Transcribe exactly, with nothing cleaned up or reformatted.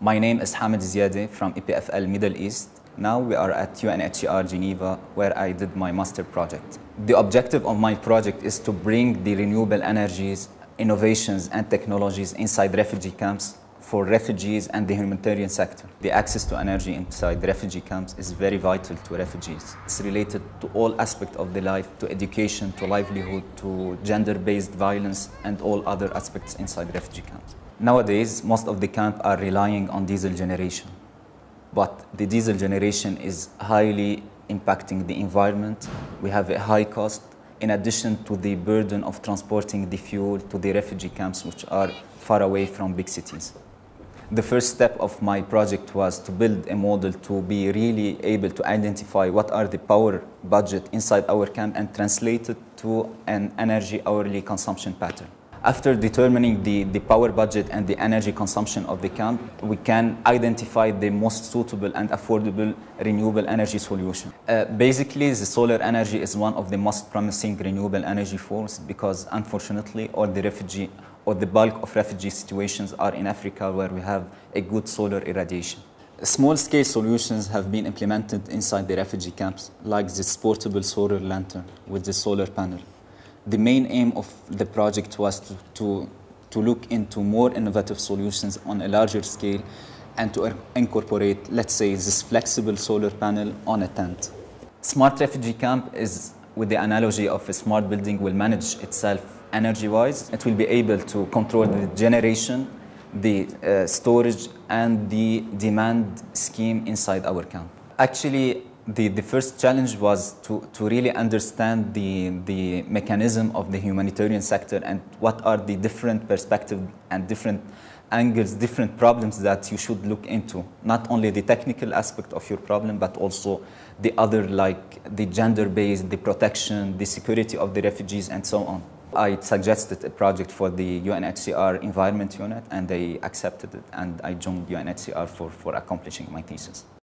My name is Hamid Ziadeh from E P F L Middle East. Now we are at U N H C R Geneva, where I did my master project. The objective of my project is to bring the renewable energies, innovations and technologies inside refugee camps for refugees and the humanitarian sector. The access to energy inside refugee camps is very vital to refugees. It's related to all aspects of the life, to education, to livelihood, to gender-based violence and all other aspects inside refugee camps. Nowadays, most of the camps are relying on diesel generation. But the diesel generation is highly impacting the environment. We have a high cost, in addition to the burden of transporting the fuel to the refugee camps, which are far away from big cities. The first step of my project was to build a model to be really able to identify what are the power budget inside our camp and translate it to an energy hourly consumption pattern. After determining the, the power budget and the energy consumption of the camp, we can identify the most suitable and affordable renewable energy solution. Uh, basically, the solar energy is one of the most promising renewable energy forms because, unfortunately, all the refugee or the bulk of refugee situations are in Africa, where we have a good solar irradiation. Small-scale solutions have been implemented inside the refugee camps, like this portable solar lantern with the solar panel. The main aim of the project was to, to, to look into more innovative solutions on a larger scale and to incorporate, let's say, this flexible solar panel on a tent. Smart refugee camp is, with the analogy of a smart building, will manage itself energy-wise. It will be able to control the generation, the uh, storage, and the demand scheme inside our camp. Actually, The, the first challenge was to, to really understand the, the mechanism of the humanitarian sector and what are the different perspectives and different angles, different problems that you should look into. Not only the technical aspect of your problem, but also the other, like the gender-based, the protection, the security of the refugees, and so on. I suggested a project for the U N H C R Environment Unit, and they accepted it, and I joined U N H C R for, for accomplishing my thesis.